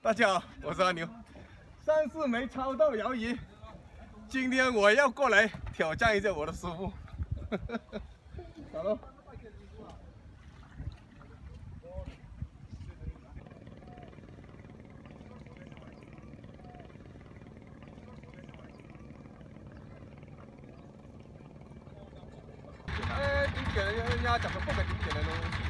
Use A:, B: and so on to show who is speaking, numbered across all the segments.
A: 大家好，我是阿牛。3、4枚超豆摇移，今天我要过来挑战一下我的师傅。走喽！點嘅咧？壓集嘅波係點嘅咧？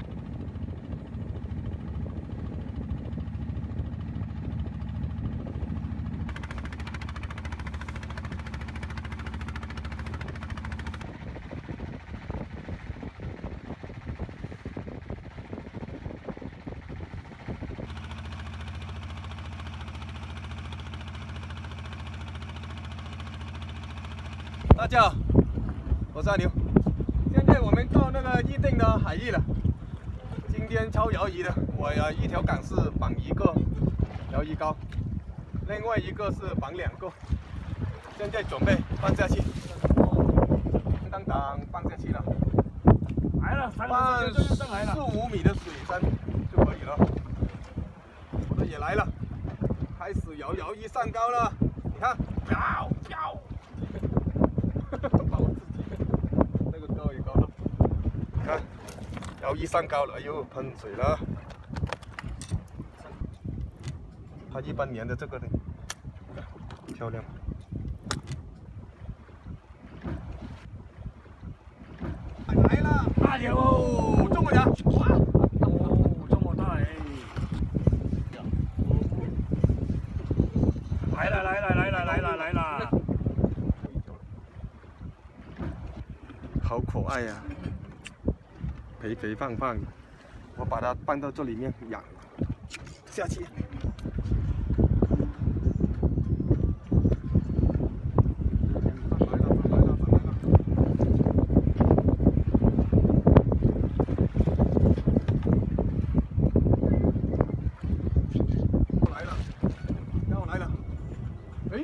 A: 大家好，我是阿牛。现在我们到那个预定的海域了。今天超摇移的，我一条杆是绑1个摇移高，另外1个是绑2个。现在准备放下去，当放下去了。
B: 来了，
A: 放4-5米的水深就可以了。我的也来了，开始摇移上高了。你看，摇。把我自己那个高也高了，你看，摇移上高了，哎呦，喷水了。它一般粘的这个呢，漂亮。来了，
B: 大牛哦，
A: 这么大，哇，
B: 哦，这么大哎！来了！
A: 好可爱呀、肥肥胖胖的，我把它放到这里面养下去。来了，哎。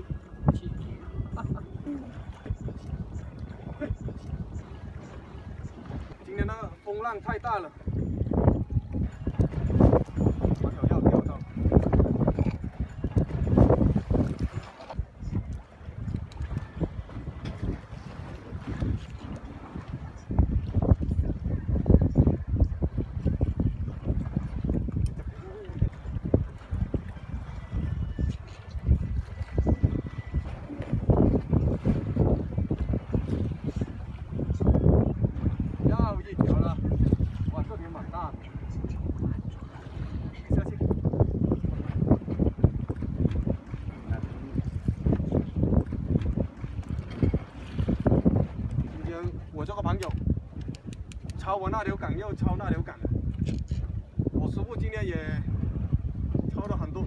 A: 今天那个风浪太大了，我要掉到。要一条了，哇，这边蛮大的，下去。今天我这个朋友抄我那条杆，又抄那条杆，我师傅今天也抄了很多，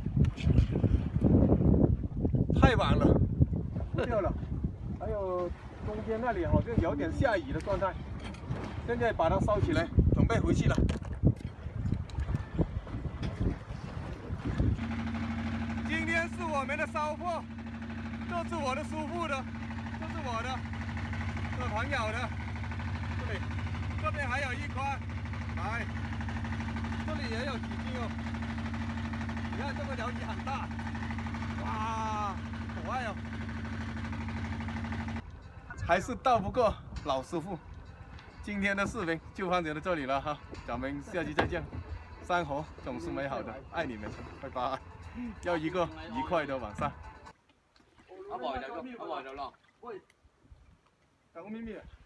A: 太晚了，掉了，还有中间那里好像有点下雨的状态。现在把它烧起来，准备回去了。今天是我们的收获，这是我的师傅的，这是我的，这朋友的。这边还有1块，来，这里也有几斤哦。你看这个摇移很大，哇，可爱哦。还是斗不过老师傅。今天的视频就放到这里了哈，咱们下期再见。生活总是美好的，爱你们，拜拜。要一个愉快的晚上。阿爸就咯，喂，等我咪咪啊！